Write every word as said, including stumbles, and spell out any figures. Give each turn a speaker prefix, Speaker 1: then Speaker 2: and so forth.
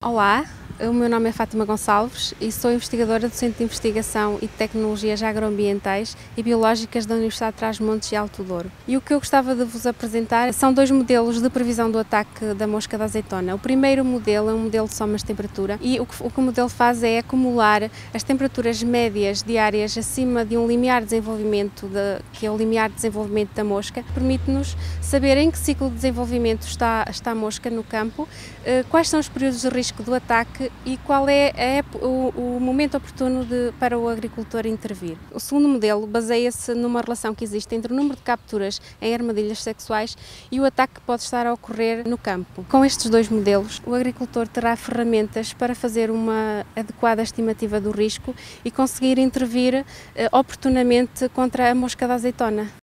Speaker 1: Olá, o meu nome é Fátima Gonçalves e sou investigadora do Centro de Investigação e Tecnologias Agroambientais e Biológicas da Universidade de Trás-os-Montes e Alto Douro. E o que eu gostava de vos apresentar são dois modelos de previsão do ataque da mosca da azeitona. O primeiro modelo é um modelo de somas de temperatura e o que o, que o modelo faz é acumular as temperaturas médias diárias acima de um limiar de desenvolvimento, de, que é o limiar de desenvolvimento da mosca, permite-nos saber em que ciclo de desenvolvimento está, está a mosca no campo, quais são os períodos de risco do ataque e qual é a, o, o momento oportuno de, para o agricultor intervir. O segundo modelo baseia-se numa relação que existe entre o número de capturas em armadilhas sexuais e o ataque que pode estar a ocorrer no campo. Com estes dois modelos, o agricultor terá ferramentas para fazer uma adequada estimativa do risco e conseguir intervir eh, oportunamente contra a mosca da azeitona.